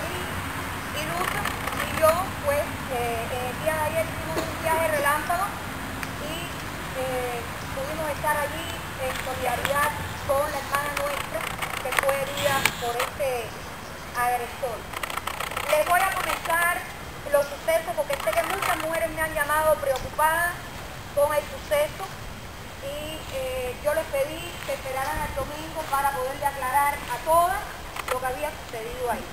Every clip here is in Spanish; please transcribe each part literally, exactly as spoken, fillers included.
Marilí y Ruth y yo, pues, eh, el día de ayer hicimos un viaje relámpago y eh, pudimos estar allí en solidaridad con la hermana nuestra que fue herida por este agresor. Les voy a comentar los sucesos porque sé que muchas mujeres me han llamado preocupadas con el suceso y eh, yo les pedí que esperaran al domingo para poderle aclarar a todas lo que había sucedido ahí.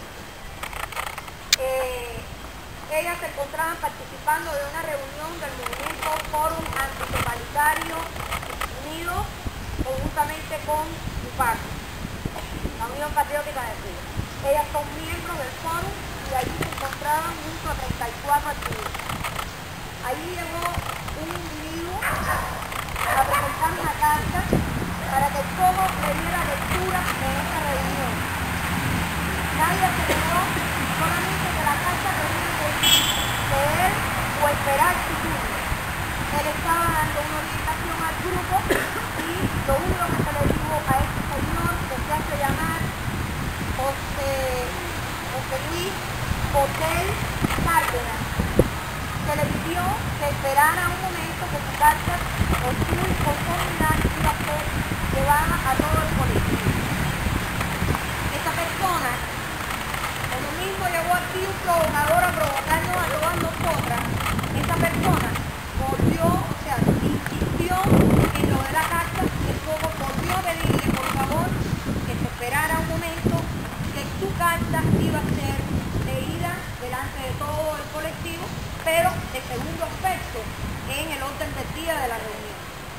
Eh, ellas se encontraban participando de una reunión del movimiento Fórum Anticefalitario Unido conjuntamente con UPAC, la Unión Patriótica de Cuba. Ellas son miembros del Fórum y allí se encontraban junto a treinta y cuatro activistas. Allí llegó un individuo a presentar una carta para que todo le diera lectura en esta reunión. Nadie se quedó, solamente que la carta tenía que leer o esperar su turno. Él estaba dando una orientación al grupo y lo único que se le dijo a este señor que se hace llamar José, José Luis Hotel Cárdenas, se le pidió que esperara un momento que su carta con su conformidad iba a ser llevada a todo el colectivo. Esa persona, como mismo llegó aquí un provocador a provocarnos a todas nosotras, esa persona volvió, o sea, insistió en lo de la carta, y luego volvió a pedirle por favor que se esperara un momento, que su carta iba a ser leída delante de todo el colectivo, pero de segundo aspecto en el orden del día de la reunión.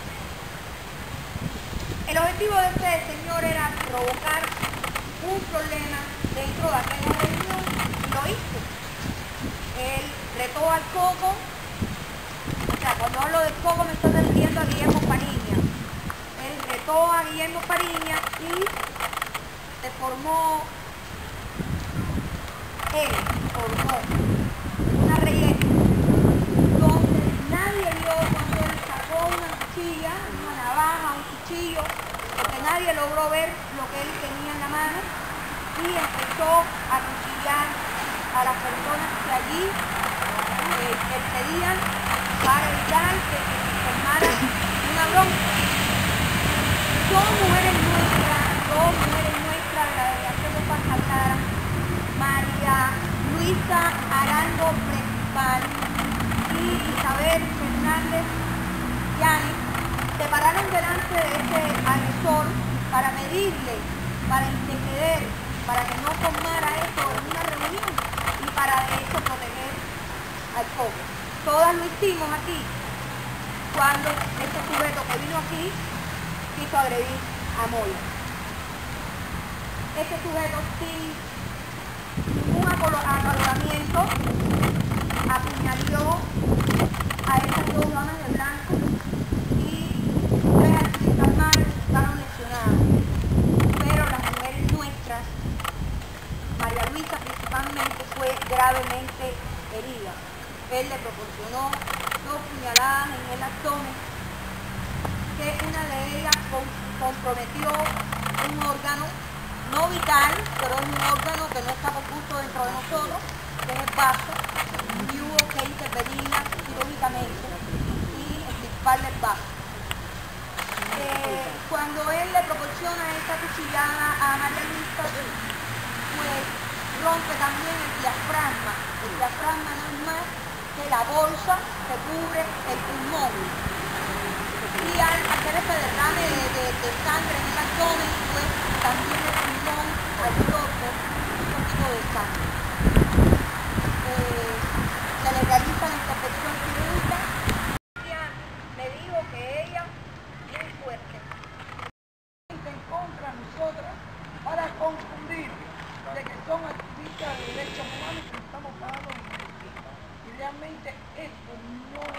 El objetivo de este señor era provocar un problema dentro de aquella reunión y lo hizo. Él retó al Coco, o sea, cuando hablo del Coco me estoy refiriendo a Guillermo Pariña. Él retó a Guillermo Pariña y se formó, él formó una reyerta donde nadie vio cuando él sacó una cuchilla, una navaja, un cuchillo, porque nadie logró ver lo que él tenía en la mano y empezó a cuchillar a las personas que allí eh, excedían para evitar que se formara una bronca. Dos mujeres nuestras, dos mujeres nuestras de la delegación de Juan Calcara, María Luisa Arango Principal y Isabel Fernández Llanes, se pararon delante de ese agresor para medirle, para interceder, para que no formara esto en una reunión y para de eso proteger al Coco. Todas lo hicimos aquí cuando este sujeto que vino aquí quiso agredir a Moya. Este sujeto sin ningún acaloramiento apuñaló a estas dos damas de blanco y tres activistas más resultaron lesionados. Pero las mujeres nuestras, María Luisa principalmente, fue gravemente herida. Él le proporcionó dos puñaladas en el abdomen, que una de ellas comprometió un órgano no vital, pero es un órgano que no está compuesto dentro de nosotros, que es el vaso, y hubo que intervenirla quirúrgicamente y extirparle el vaso. Eh, cuando él le proporciona esta cuchillada a María Luisa, pues rompe también el diafragma. El diafragma no es más que la bolsa que cubre el pulmón. Y al hacer ese derrame de, de, de sangre en el abdomen, pues también el pulmón absorbe un poquito de sangre. Eh, se le realiza la intervención quirúrgica. Ella me dijo que ella muy fuerte. En contra de nosotras para confundir de que son activistas de derechos humanos que estamos pagando. Y realmente esto no